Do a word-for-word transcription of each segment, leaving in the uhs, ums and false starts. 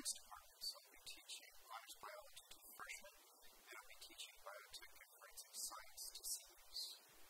genetics department. So I'll be teaching honors biology to freshmen, and I'll be teaching biotech and forensic science to seniors.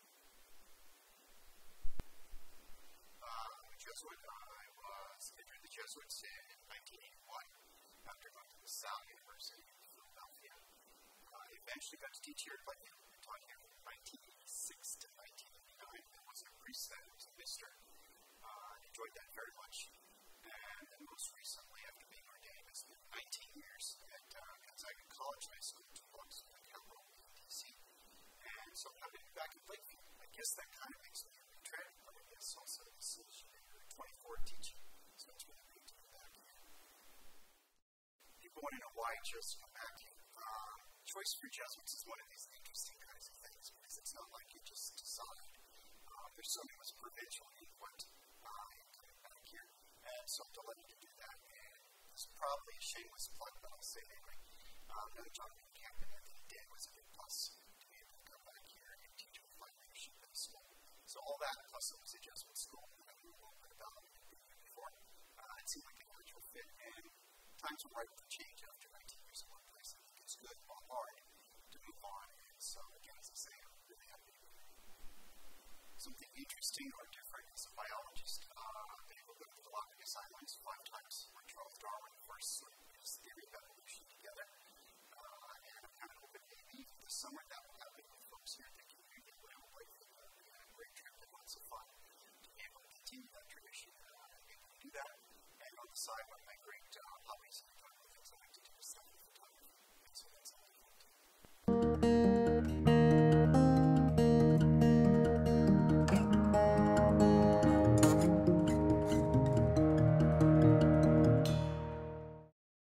Uh, Jesuit, I was entered the Jesuits in nineteen eighty-one after going to LaSalle University in Philadelphia. I uh, eventually got to teach here at Blakefield. I taught here from nineteen eighty-six to nineteen eighty-nine. I was a priest then, I was a minister. I uh, enjoyed that very much. And then most recently, after being ordained, I spent nineteen years at uh, Gonzaga College High School, two blocks from the capital in D C. And so I'm happy to be back in Blakefield. I guess that kind of makes me a retread, but I guess also this is year twenty-four teaching. So it's really great to be back here. People want to know why I chose to come back here. Um, choice for Jesuits is one of these interesting kinds of things because it's not like you just decide. Um, there's something that's provincial input uh, in coming back here. And so I'm delighted to do that. And this is probably a shameless plug, but I'll say it anyway. Um, no, John Camp and Anthony Day was a big plus to be able to come back here and teach with my leadership in the school. So all that, plus it was a Jesuit school that I knew a little bit about before. Uh, it seemed like a natural fit. And times were right for change after nineteen years in one place. I think it's good or hard to move on. And so, again, as I say, I'm really happy to be here. Something interesting or different as a biologist. Uh, they were with a lot of assignments five times when Charles Darwin first sort of put his theory of evolution together. Uh, and I'm kind of hoping maybe this summer that will happen with folks here at the community. We're going to play for a great trip and lots of fun to be able to continue that tradition uh, and be able to do that. And on the side, one of my great